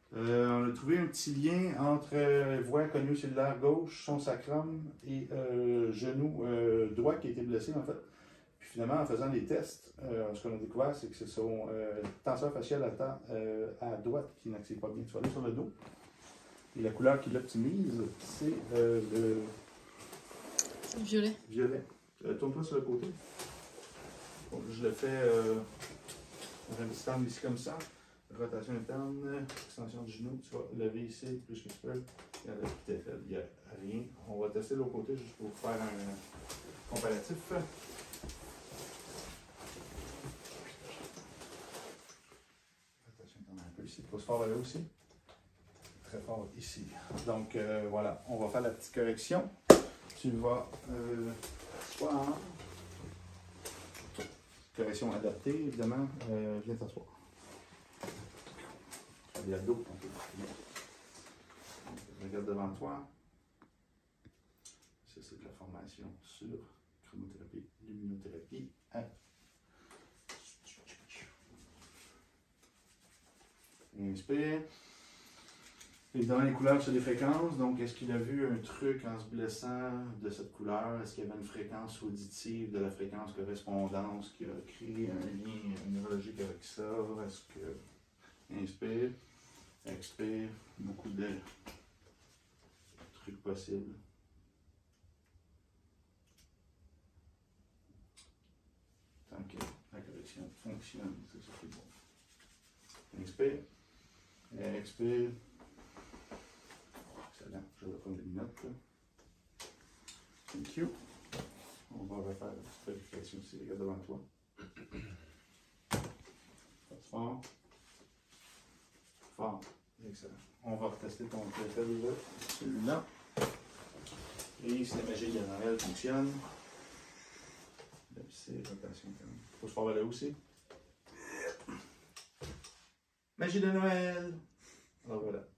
On a trouvé un petit lien entre voie conio cellulaire gauche, son sacrum et genou droit qui a été blessé en fait. Puis finalement, en faisant les tests, ce qu'on a découvert, c'est que c'est son tenseur facial à droite qui n'accède pas bien. Tu vas aller sur le dos. Et la couleur qui l'optimise, c'est le violet. Violet. Tourne-toi sur le côté. Bon, je le fais dans un petit angle ici comme ça. Rotation interne, extension du genou. Tu vas lever ici plus que tu peux. Il n'y a rien. On va tester l'autre côté juste pour faire un comparatif. Rotation interne un peu ici. Pousse fort là aussi. Très fort ici. Donc voilà, on va faire la petite correction. Tu vas soit en correction adaptée, évidemment, viens t'asseoir. Il y a dos. Regarde devant toi. Ça, c'est de la formation sur chromothérapie, luminothérapie. Inspire. Évidemment, les couleurs, c'est des fréquences. Donc, est-ce qu'il a vu un truc en se blessant de cette couleur? Est-ce qu'il y avait une fréquence auditive de la fréquence correspondance qui a créé un lien neurologique avec ça? Est-ce que. Inspire. Expire. Beaucoup de trucs possibles. Tant que la correction fonctionne, c'est ça qui est bon. Inspire. Expire. Excellent. Je vais prendre une note. Thank you. On va refaire la petite vérification ici. Regarde devant toi. Fort. Fort. Excellent. On va retester ton TFL, celui-là. Et si la magie de Noël fonctionne. Là, c'est rotation. Faut se faire là aussi. Magie de Noël. Alors voilà.